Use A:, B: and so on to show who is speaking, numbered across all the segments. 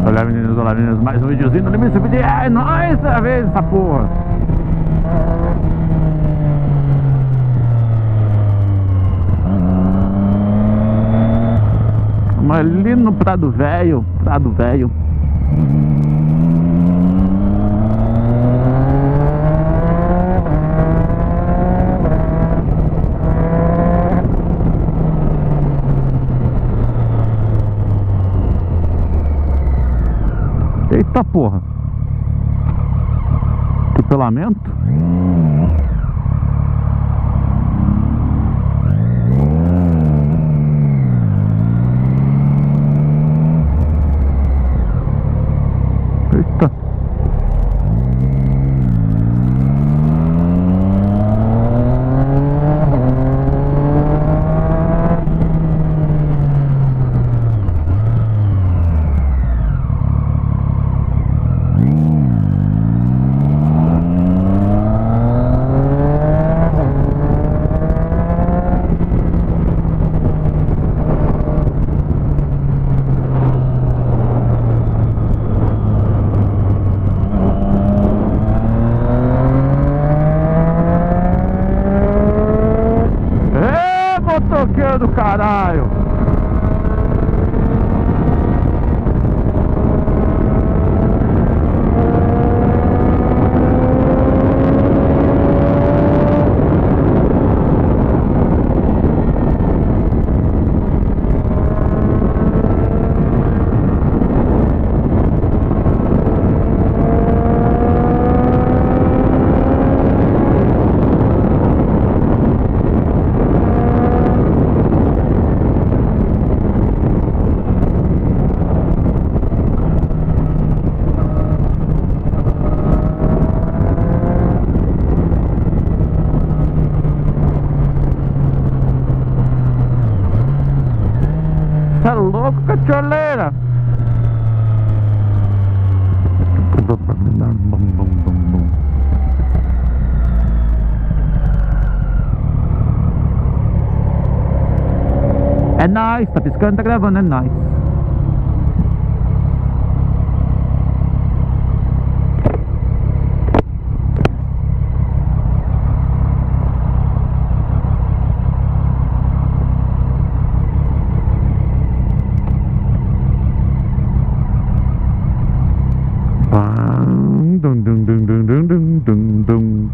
A: Olá meninas, mais um videozinho do Limite Vídeo. É nóis, a vez essa porra. Vamos ali no Prado Velho, Prado Velho. Eita porra, atropelamento. Eita. Motoqueiro do caralho. Tá louco, cacholeira? É nóis, tá piscando, tá gravando, é nóis. Dum dum dum dum dum dum dum dum.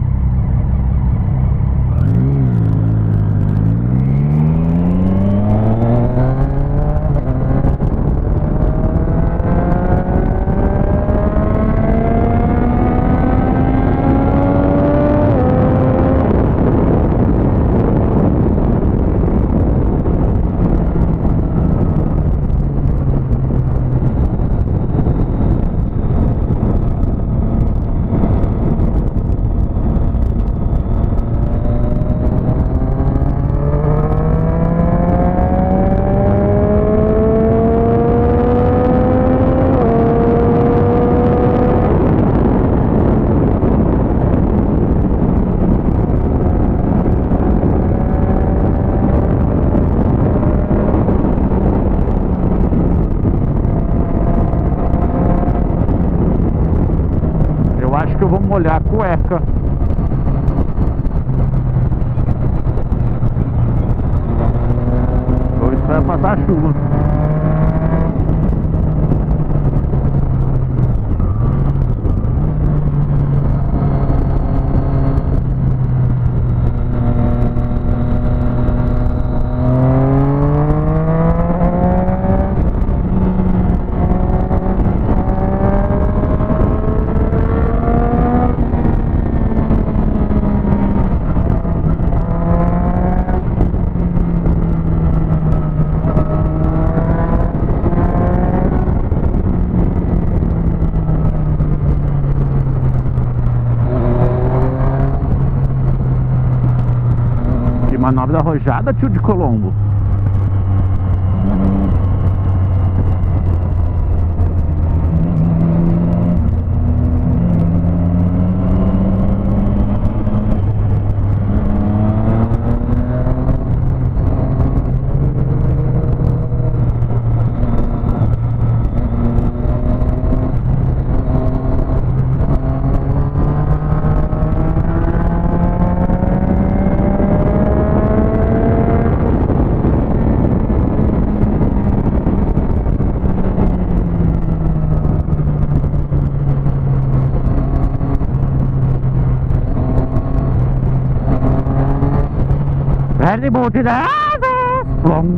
A: Acho que eu vou molhar a cueca. Vou esperar passar a chuva. Manobra arrojada, tio de Colombo. de monte de asas. Plom.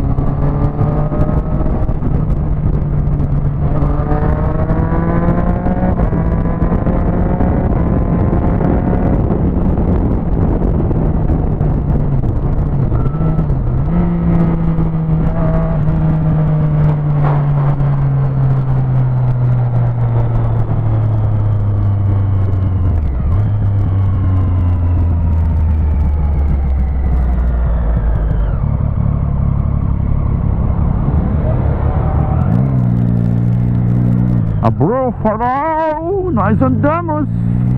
A: Abriu o farol, nós andamos.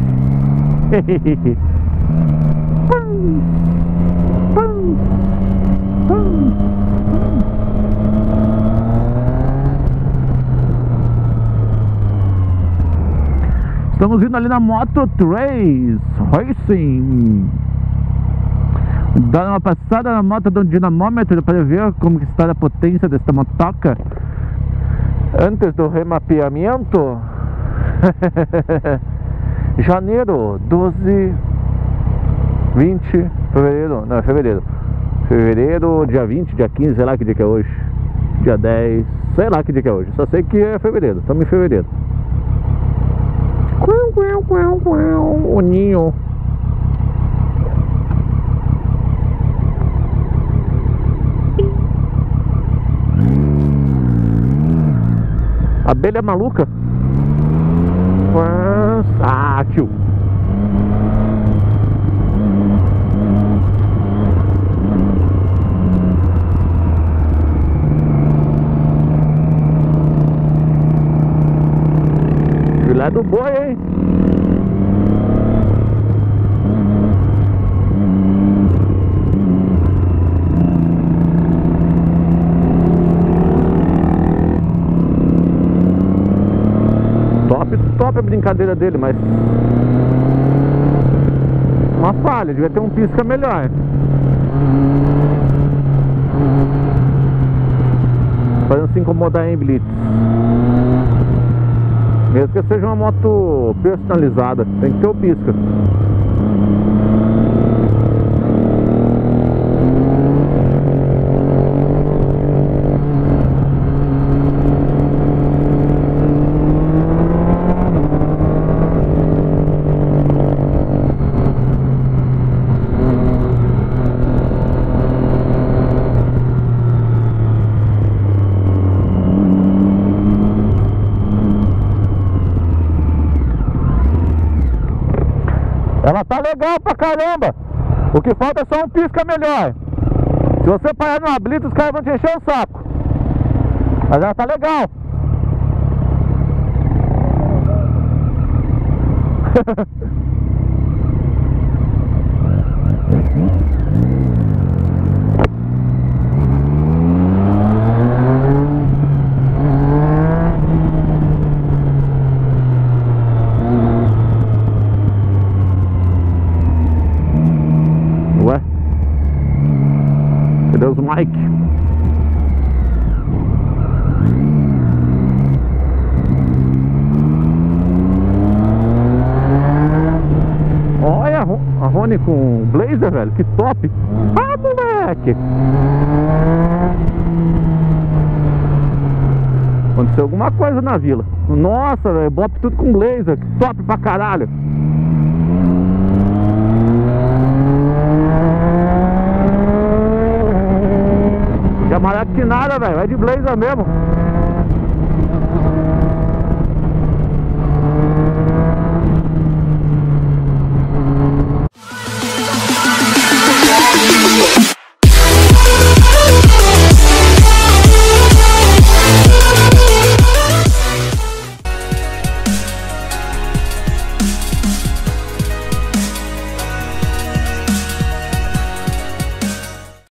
A: Pum, pum, pum. Estamos indo ali na Moto 3 Racing. Dando uma passada na moto do dinamômetro para ver como está a potência desta motoca antes do remapeamento. Janeiro 12, 20, fevereiro, não, fevereiro, dia 20, dia 15, sei lá que dia que é hoje, dia 10, sei lá que dia que é hoje, só sei que é fevereiro, estamos em fevereiro. O ninho. Abelha maluca. Ah, tio. Filé do boi, hein? Top a brincadeira dele, mas uma falha, devia ter um pisca melhor. Para não se incomodar em blitz. Mesmo que seja uma moto personalizada, tem que ter o pisca. Ela tá legal pra caramba. O que falta é só um pisca melhor. Se você parar numa blitz, os caras vão te encher o saco. Mas ela tá legal. Ué? Cadê os Mike? Olha a Rony com Blazer, velho, que top! Ah, moleque! Aconteceu alguma coisa na vila. Nossa, velho, bota tudo com Blazer, que top pra caralho! Já maraca que nada, velho, vai de Blazer mesmo.